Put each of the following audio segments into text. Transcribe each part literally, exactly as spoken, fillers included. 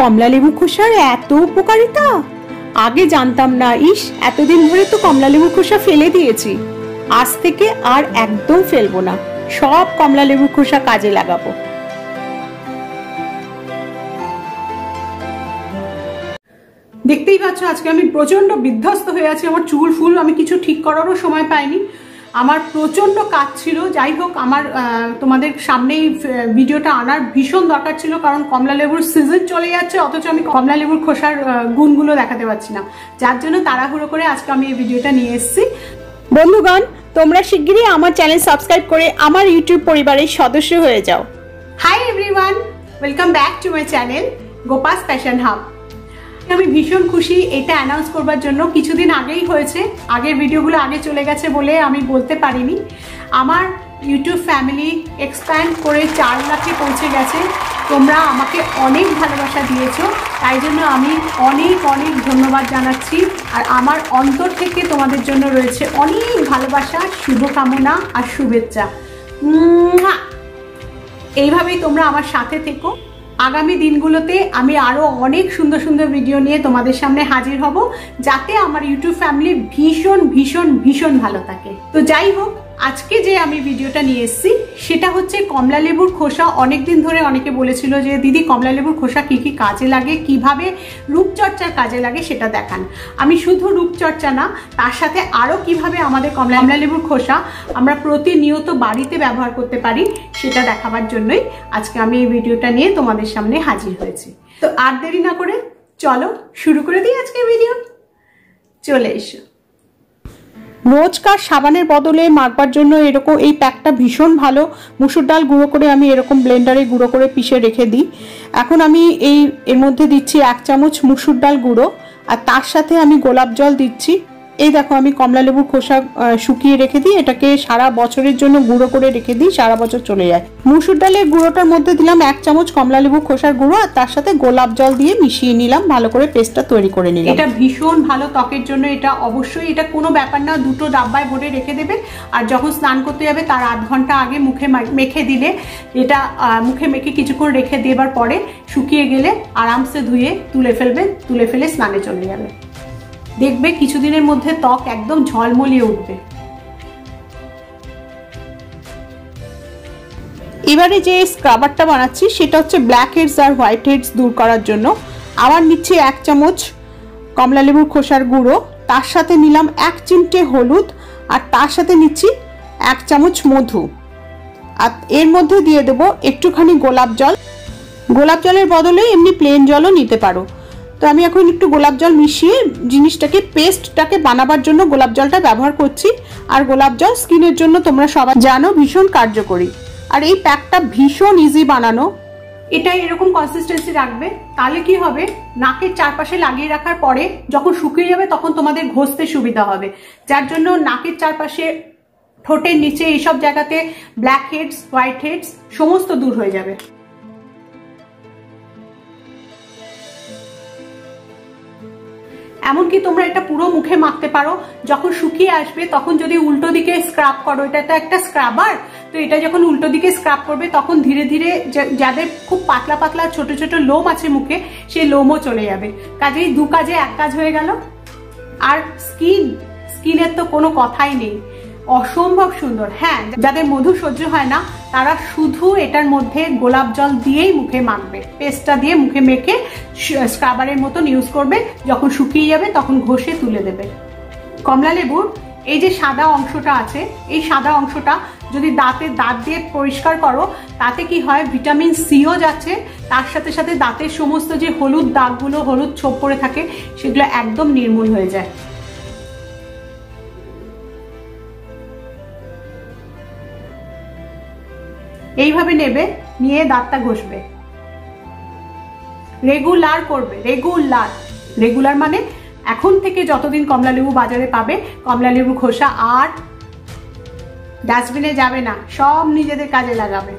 কমলা লেবু খোসার এত উপকারিতা আগে জানতাম না। ইস, এতদিন ধরে তো কমলা লেবু খোসা ফেলে দিয়েছি। আজ থেকে আর একদম ফেলবো না, সব কমলা লেবু খোসা কাজে লাগাবো। দেখতেই পাচ্ছ আজকে আমি প্রচন্ড বিধ্বস্ত হয়ে আছি। আমার চুল ফুল আমি কিছু ঠিক করারও সময় পাইনি, আমার প্রচন্ড কাজ ছিল। যাই হোক, আমার তোমাদের সামনেই ভিডিওটা আনার ভীষণ দরকার ছিল, কারণ কমলা লেবুর সিজন চলে যাচ্ছে, অথচ আমি কমলা লেবুর খোসার গুণগুলো দেখাতে পারছি না। যার জন্য তাড়াহুড়ো করে আজকে আমি এই ভিডিওটা নিয়ে এসেছি। বন্ধুগণ, তোমরা শিগগিরই আমার চ্যানেল সাবস্ক্রাইব করে আমার ইউটিউব পরিবারের সদস্য হয়ে যাও। Hi everyone, welcome back to my channel Gopa's fashion hub. আমি ভীষণ খুশি এটা অ্যানাউন্স করবার জন্য। কিছুদিন আগেই হয়েছে, আগের ভিডিওগুলো আগে চলে গেছে বলে আমি বলতে পারিনি। আমার ইউটিউব ফ্যামিলি এক্সপ্যান্ড করে চার লাখে পৌঁছে গেছে। তোমরা আমাকে অনেক ভালোবাসা দিয়েছো, তাই জন্য আমি অনেক অনেক ধন্যবাদ জানাচ্ছি। আর আমার অন্তর থেকে তোমাদের জন্য রয়েছে অনেক ভালোবাসা, শুভকামনা আর শুভেচ্ছা। এইভাবেই তোমরা আমার সাথে থেকো। আগামী দিনগুলোতে আমি আরো অনেক সুন্দর সুন্দর ভিডিও নিয়ে তোমাদের সামনে হাজির হব, যাতে আমার ইউটিউব ফ্যামিলি ভীষণ ভীষণ ভীষণ ভালো থাকে। তো যাই হোক, আজকে যে আমি ভিডিওটা নিয়ে এসেছি সেটা হচ্ছে কমলা লেবুর খোসা। অনেকদিন ধরে অনেকে বলেছিল যে দিদি কমলা লেবুর খোসা কি কি কাজে লাগে, কিভাবে রূপচর্চার কাজে লাগে সেটা দেখান। আমি শুধু রূপচর্চা না, তার সাথে আরো কিভাবে আমাদের কমলা কমলা লেবুর খোসা আমরা প্রতিনিয়ত বাড়িতে ব্যবহার করতে পারি সেটা দেখাবার জন্যই আজকে আমি এই ভিডিওটা নিয়ে তোমাদের সামনে হাজির হয়েছি। তো আর দেরি না করে চলো শুরু করে দিই আজকের ভিডিও। চলে এসো। রোজকার সাবানের বদলে মাখবার জন্য এরকম এই প্যাকটা ভীষণ ভালো। মুসুর ডাল গুঁড়ো করে আমি এরকম ব্লেন্ডারে গুঁড়ো করে পিষে রেখে দিই। এখন আমি এই এর মধ্যে দিচ্ছি এক চামচ মুসুর ডাল গুঁড়ো, আর তার সাথে আমি গোলাপ জল দিচ্ছি। এই দেখো, আমি কমলা লেবুর খোসা শুকিয়ে রেখে দিই, এটাকে সারা বছরের জন্য গুঁড়ো করে রেখে দিই, সারা বছর চলে যায়। মুসুর ডালের গুঁড়োটার মধ্যে দিলাম এক চামচ কমলা লেবু খোসার গুঁড়ো, আর তার সাথে গোলাপ জল দিয়ে মিশিয়ে নিলাম, ভালো করে পেস্টটা তৈরি করে নিলাম। এটা ভীষণ ভালো ত্বকের জন্য, এটা অবশ্যই, এটা কোনো ব্যাপার না। দুটো ডাব্বায় ভরে রেখে দেবে, আর যখন স্নান করতে যাবে তার আধ ঘন্টা আগে মুখে মেখে দিলে, এটা মুখে মেখে কিছুক্ষণ রেখে দেবার পরে শুকিয়ে গেলে আরামসে ধুয়ে তুলে ফেলবে, তুলে ফেলে স্নানে চলে যাবে। দেখবে কিছুদিনের মধ্যে ত্বক একদম ঝলমলিয়ে উঠবে। এবারে যে স্ক্রাবারটা বানাচ্ছি সেটা হচ্ছে ব্ল্যাক হেডস আর হোয়াইট হেডস দূর করার জন্য। আবার নিচ্ছি এক চামচ কমলা লেবুর খোসার গুঁড়ো, তার সাথে নিলাম এক চিমটে হলুদ, আর তার সাথে নিচ্ছি এক চামচ মধু, আর এর মধ্যে দিয়ে দেবো একটুখানি গোলাপ জল। গোলাপ জলের বদলে এমনি প্লেন জলও নিতে পারো। তো আমি এখন একটু গোলাপ জল মিশিয়ে জিনিসটাকে পেস্টটাকে বানাবার জন্য গোলাপ জলটা ব্যবহার করছি। আর গোলাপ জল স্কিনের জন্য তোমরা সবাই জানো ভীষণ কার্যকরী। আর এই প্যাকটা ভীষণ ইজি বানানো। এটা এরকম কনসিস্টেন্সি রাখবে, তাহলে কি হবে, নাকের চারপাশে লাগিয়ে রাখার পরে যখন শুকিয়ে যাবে তখন তোমাদের ঘষতে সুবিধা হবে। যার জন্য নাকের চারপাশে, ঠোঁটের নিচে, এইসব জায়গাতে ব্ল্যাক হেডস, হোয়াইট হেডস সমস্ত দূর হয়ে যাবে। এমনকি তোমরা এটা পুরো মুখে মাখতে পারো। যখন শুকিয়ে আসবে তখন যদি উল্টো দিকে স্ক্রাব করো, এটা তো একটা স্ক্রাবার, তো এটা যখন উল্টো দিকে স্ক্রাব করবে তখন ধীরে ধীরে যাদের খুব পাতলা পাতলা ছোট ছোট লোম আছে মুখে, সেই লোমও চলে যাবে। কাজেই দু কাজে এক কাজ হয়ে গেল। আর স্কিন, স্কিনের তো কোনো কথাই নেই, অসম্ভব সুন্দর। হ্যাঁ, যাদের মধু সহ্য হয় না তারা শুধু এটার মধ্যে গোলাপ জল দিয়েই মুখে মাখবে, পেস্টটা দিয়ে মুখে মেখে স্ক্রাবারের মতন ইউজ করবে। যখন শুকিয়ে যাবে তখন ঘষে তুলে দেবে। কমলা লেবুর এই যে সাদা অংশটা আছে, এই সাদা অংশটা যদি দাঁতে দাঁত দিয়ে পরিষ্কার করো, তাতে কি হয়, ভিটামিন সিও যাচ্ছে, তার সাথে সাথে দাঁতের সমস্ত যে হলুদ দাগগুলো, হলুদ ছোপ পড়ে থাকে, সেগুলো একদম নির্মূল হয়ে যায়। এইভাবে নেবে, নিয়ে দাঁতটা ঘষবে, রেগুলার করবে, রেগুলার। রেগুলার মানে এখন থেকে যতদিন কমলা লেবু বাজারে পাবে, কমলা লেবু খোসা আর ডাস্টবিনে যাবে না, সব নিজেদের কাজে লাগাবে।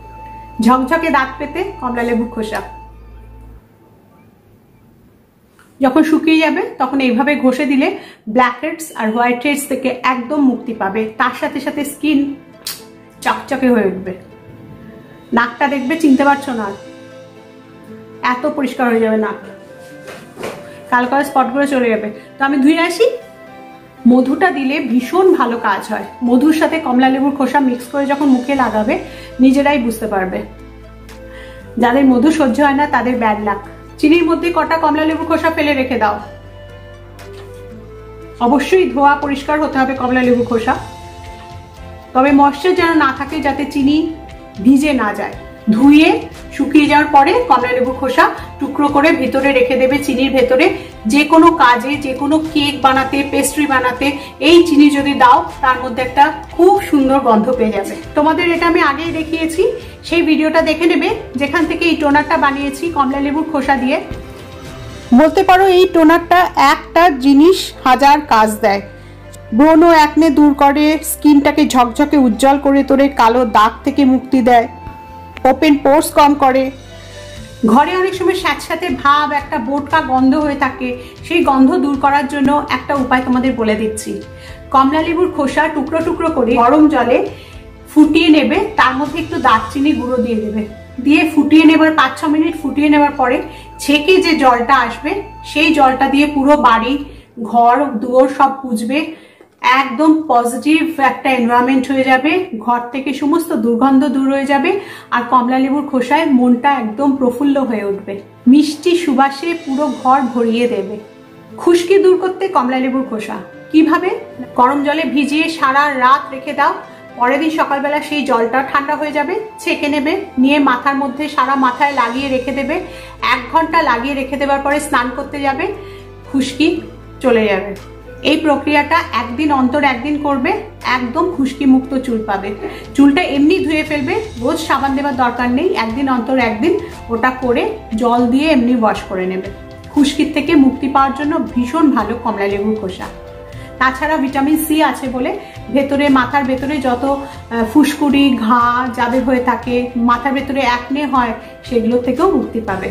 ঝকঝকে দাঁত পেতে কমলা লেবু খোসা। যখন শুকিয়ে যাবে তখন এইভাবে ঘষে দিলে ব্ল্যাক হেডস আর হোয়াইট হেডস থেকে একদম মুক্তি পাবে। তার সাথে সাথে স্কিন চকচকে হয়ে উঠবে। নাকটা দেখবে চিনতে পারছো না, এত পরিষ্কার হয়ে যাবে নাক, কালো কালো স্পটগুলো চলে যাবে। তো আমি ধুয়ে আসি। মধুটা দিলে ভীষণ ভালো কাজ হয়। মধুর সাথে কমলা লেবুর খোসা মিক্স করে যখন মুখে লাগাবে নিজেরাই বুঝতে পারবে। যাদের মধু সহ্য হয় না তাদের ব্যাড লাক। চিনির মধ্যে কটা কমলা লেবুর খোসা ফেলে রেখে দাও। অবশ্যই ধোয়া পরিষ্কার হতে হবে কমলা লেবুর খোসা, তবে ময়েশ্চার যেন না থাকে, যাতে চিনি ভিজে না যায়। ধুয়ে শুকিয়ে যাওয়ার পরে কমলা লেবুর খোসা টুকরো করে ভেতরে রেখে দেবে চিনির ভেতরে। যে কোনো কাজে, যে কোনো কেক বানাতে, পেস্ট্রি বানাতে এই চিনি যদি দাও তার মধ্যে একটা খুব সুন্দর গন্ধ পেয়ে যাবে। তোমাদের এটা আমি আগেই দেখিয়েছি, সেই ভিডিওটা দেখে নেবে যেখান থেকে এই টোনারটা বানিয়েছি কমলা লেবুর খোসা দিয়ে। বলতে পারো এই টোনারটা একটা জিনিস হাজার কাজ দেয়। ব্রণ ও একনে দূর করে, স্কিনটাকে ঝকঝকে উজ্জ্বল করে তোলে, কালো দাগ থেকে মুক্তি দেয়, ওপেন পোর্স কম করে। ঘরে অনেক সময় স্যাঁতস্যাঁতে ভাব, একটা বোটকা গন্ধ হয়ে থাকে, সেই গন্ধ দূর করার জন্য একটা উপায় তোমাদের বলে দিচ্ছি। কমলা লেবুর খোসা টুকরো টুকরো করে গরম জলে ফুটিয়ে নেবে, তার মধ্যে একটু দারচিনি গুঁড়ো দিয়ে দেবে, দিয়ে ফুটিয়ে নেবার পাঁচ ছ মিনিট ফুটিয়ে নেবার পরে ছেঁকে যে জলটা আসবে সেই জলটা দিয়ে পুরো বাড়ি, ঘর দুয়ার সব পুছবে। একদম পজিটিভ একটা এনভায়রনমেন্ট হয়ে যাবে, ঘর থেকে সমস্ত দুর্গন্ধ দূর হয়ে যাবে, আর কমলা লেবুর খোসায় মনটা একদম প্রফুল্ল হয়ে উঠবে। মিষ্টি সুবাসে পুরো ঘর ভরিয়ে দেবে। খুশকি দূর করতে কমলা লেবুর খোসা কিভাবে? গরম জলে ভিজিয়ে সারা রাত রেখে দাও, পরের দিন সকালবেলা সেই জলটা ঠান্ডা হয়ে যাবে, ছেঁকে নেবে, নিয়ে মাথার মধ্যে সারা মাথায় লাগিয়ে রেখে দেবে। এক ঘন্টা লাগিয়ে রেখে দেওয়ার পরে স্নান করতে যাবে, খুশকি চলে যাবে। এই প্রক্রিয়াটা একদিন অন্তর একদিন করবে, একদম খুশকি মুক্ত চুল পাবে। চুলটা এমনি ধুয়ে ফেলবে, রোজ সাবান দেওয়ার দরকার নেই, একদিন অন্তর একদিন ওটা করে জল দিয়ে এমনি ওয়াশ করে নেবে। খুশকির থেকে মুক্তি পাওয়ার জন্য ভীষণ ভালো কমলা লেবুর খোসা। তাছাড়া ভিটামিন সি আছে বলে ভেতরে, মাথার ভেতরে যত ফুসকুড়ি ঘা যাদের হয়ে থাকে, মাথার ভেতরে একনে হয়, সেগুলো থেকেও মুক্তি পাবে।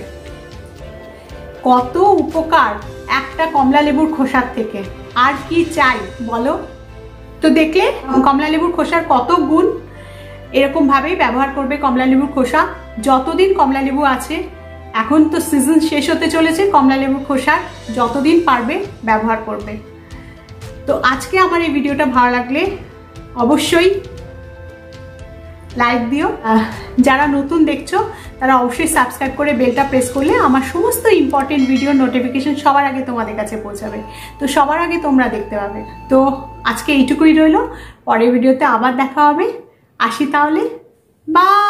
কত উপকার একটা কমলা লেবুর খোসার থেকে, আর কি চাই বলো? তো দেখলে কমলা লেবুর খোসার কত গুণ। এরকম ভাবেই ব্যবহার করবে কমলা লেবুর খোসা যতদিন কমলা লেবু আছে। এখন তো সিজন শেষ হতে চলেছে, কমলা লেবুর খোসার যতদিন পারবে ব্যবহার করবে। তো আজকে আমার এই ভিডিওটা ভালো লাগলে অবশ্যই লাইক দিও। যারা নতুন দেখছো তারা অবশ্যই সাবস্ক্রাইব করে বেলটা প্রেস করলে আমার সমস্ত ইম্পর্টেন্ট ভিডিও নোটিফিকেশন সবার আগে তোমাদের কাছে পৌঁছাবে, তো সবার আগে তোমরা দেখতে পাবে। তো আজকে এইটুকুই রইলো, পরের ভিডিওতে আবার দেখা হবে। আসি তাহলে, বাই।